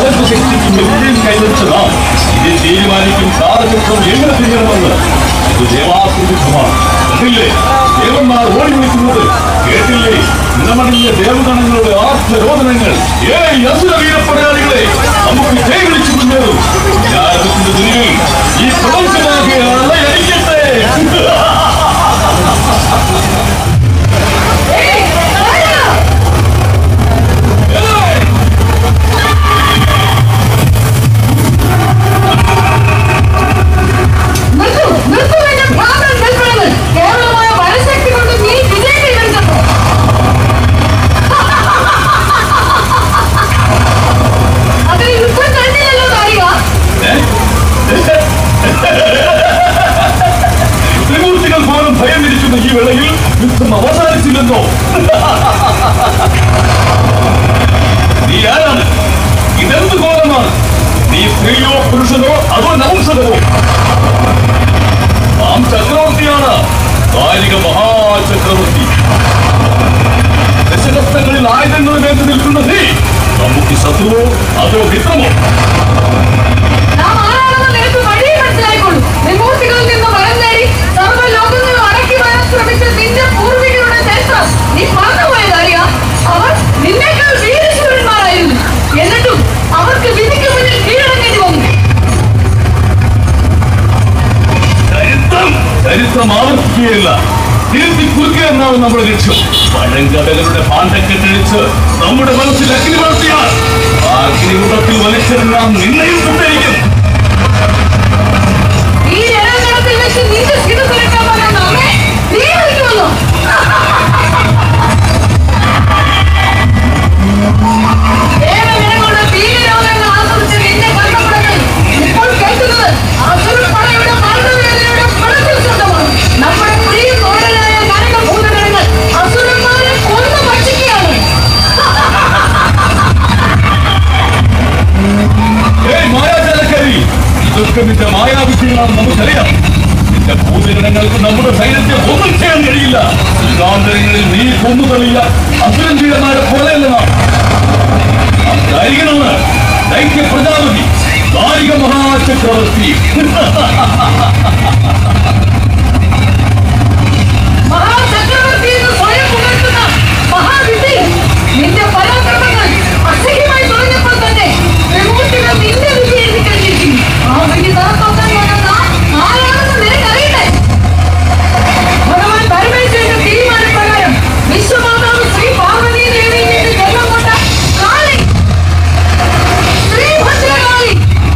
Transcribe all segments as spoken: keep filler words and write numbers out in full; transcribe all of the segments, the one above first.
അവർക്ക് ശക്തിക്കും വിജയം കൈവരിച്ച നാം ഇതിൽ തീരുമാനിക്കും കാലചക്രം എങ്ങനെ തിരിയണമെന്ന്. ഇത് ദേവാസുരമാണ്. കണ്ടില്ലേ, ദേവന്മാർ ഓടി വിളിക്കുന്നത് കേട്ടില്ലേ? നിലമണിഞ്ഞ ദേവഗണങ്ങളുടെ ആർത്തരോദനങ്ങൾ. ഏയ് അസുര വീരപ്പടയാളികളെ, നമുക്ക് ജയ് വിളിച്ചു മുന്നേറും. ജ്ഞാനത്തിന്റെ ദുരിയിൽ ഈ പ്രപഞ്ചമാകെ അലയടിക്കട്ടെ. ത്രിമൂർത്തികൾ പോലും ഭയം വിരിക്കുന്ന ഈ വേളയിൽ യുദ്ധം അവസാനിച്ചില്ലെന്നോ? നീ ആരാണ്? ഇതെന്ത് കോലമാണ്? നീ സ്ത്രീയോ പുരുഷനോ അതോ നപുംസകമോ? നാം ചക്രവർത്തിയാണ്, കാലിക മഹാചക്രവർത്തി. ദശരഥങ്ങളിൽ ആയുധങ്ങൾ വേണ്ടി നിൽക്കുന്ന നീ നമുക്ക് ശത്രുവോ അതോ മിത്രമോ? ത്രിമൂർത്തികളിൽ നിന്ന് വരം നേടി സർവ്വലോകങ്ങളും അടക്കി വരാൻ ശ്രമിച്ച നിന്റെ പൂർവികരുടെ ചരിത്രം നീ മറന്നുപോയതറിയാ. അവർ നിന്നേക്കാൾ വീരശൂരന്മാരായിരുന്നു. എന്നിട്ടും അവർക്ക് വിധിക്ക് മുന്നിൽ കീഴടങ്ങേണ്ടി വന്നു. ചരിത്രം ചരിത്രം ആവർത്തിക്കുകയല്ല, തിരുത്തി കുറുക്കുക എന്നാണ് നമ്മുടെ ലക്ഷ്യം. പഴങ്കടകളുടെ പാണ്ഡക്കെട്ടഴിച്ച് നമ്മുടെ മനസ്സിൽ അഗ്നി വളർത്തിയാൽ ആ അഗ്നികുടത്തിൽ വലിച്ചെറിയാൻ നിന്നെയും സുന്ദരിക്കും. ഈ രണത്തിൽ വെച്ച് നിന്റെ സ്ഥിതി തുറക്കാൻ പറയുന്ന അമ്മേ നീ വിളിക്കുമല്ലോ. ദേവഗണങ്ങളുടെ ഭീകരോധങ്ങൾ ആസ്വദിച്ച നിന്റെ കർമ്മപടങ്ങൾ ഇപ്പോൾ കേൾക്കുന്നത് അസുരപ്പടയുടെ മരണവേദനയുടെ പടത്തിൽ സ്വന്തമാണ്. നമ്മുടെ പ്രിയ തോഴനായ നരകഭൂതഗണങ്ങൾ അസുരന്മാരെ കൊന്നു ഭക്ഷിക്കുകയാണ്. മായാജാലക്കാരി, ഇതൊക്കെ നിന്റെ മായാവിദ്യകളാണെന്ന് നമുക്കറിയാം. നിന്റെ ഭൂതഗണങ്ങൾക്ക് നമ്മുടെ സൈന്യത്തെ ഒന്നും ചെയ്യാൻ കഴിയില്ല. യുഗാന്തരങ്ങളിൽ നീ കൊന്നു തള്ളിയ അസുരൻ വീരന്മാരെ പോലെയല്ല നാം. ധൈര്യമാണ് ദൈത്യ പ്രജാപതി, കാലിക മഹാചക്രവർത്തി. മഹാചക്രവർത്തി എന്ന് സ്വയം പുകഴ്ത്തുന്ന മഹാവിദ്യ നിന്റെ പരാക്രമങ്ങൾ അസഹ്യമായി തുടങ്ങിയപ്പോൾ തന്നെ ത്രിമൂർത്തികൾ നിന്റെ വിധി എഴുതി കഴിഞ്ഞിരിക്കുന്നു. ആ വിധി നടത്താൻ ആരാണെന്ന് നിനക്കറിയട്ടെ. ഭഗവാൻ പരമേശ്വരന്റെ തീരുമാനപ്രകാരം വിശ്വമാതാവ് ശ്രീ പാർവതി ദേവിയിൽ നിന്ന് ജന്മം കൊണ്ട കാളി, ശ്രീ ഭദ്രകാളി,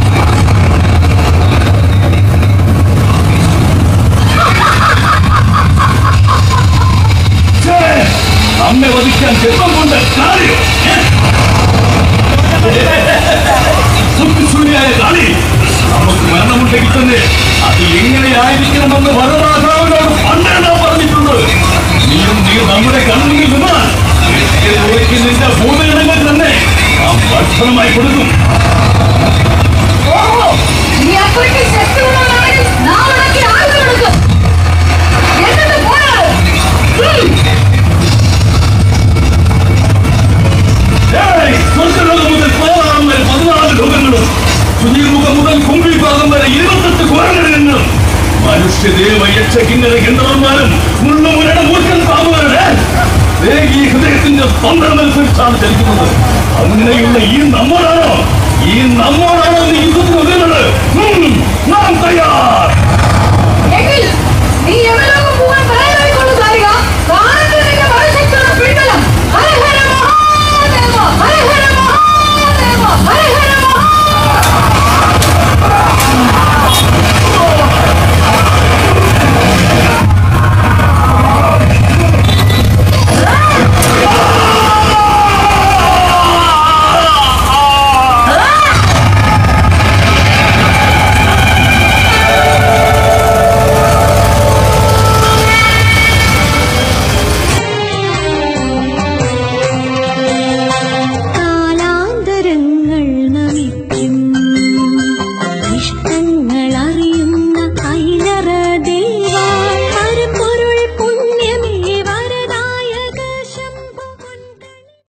അമ്മ വധിക്കാൻ ജന്മം കൊണ്ട് കാളിയോ? സുഖിശൂന്യായ കാളി, നമുക്ക് മരണമുണ്ടെങ്കിൽ തന്നെ അത് എങ്ങനെയായിരിക്കണമെന്ന് വരദാതാവിനോട് പണ്ടേ നാം പറഞ്ഞിട്ടുണ്ട്. നീയും നീ നമ്മുടെ കണ്ണുകളിൽ നിന്നാൽ നിന്റെ ഭൂതഗണങ്ങൾ തന്നെ നാം ഭക്ഷണമായി കൊടുക്കും. ഓഹോ, നീ അത്രയ്ക്ക് ശക്തിയുള്ളവരാണെങ്കിൽ നാം ഉടക്കി ആയുധം എടുക്കും. എന്നിട്ട് പോരാട്. സ്വർഗ്ഗലോകം മുതൽ പാതാളം വരെ പതിനാല് ലോകങ്ങളും, സുനീർമുഖം മുതൽ കുംഭിഭാഗം വരെ ഇരുപത്തെട്ട് കുരങ്ങങ്ങളും, മനുഷ്യദേവ യക്ഷകിന്നര ഗന്ധർവന്മാരും മുള്ളുമുരട മൂർഖൻ പാമ്പുകളുടെ ഈ ഹൃദയത്തിന്റെ സ്പന്ദനമനുസരിച്ചാണ് ചലിക്കുന്നത്. അങ്ങനെയുള്ള ഈ നമ്മോടാണോ ഈ നമ്മോടാണോ നീ യുദ്ധത്തിന് വരുന്നത്? നാം തയ്യാർ.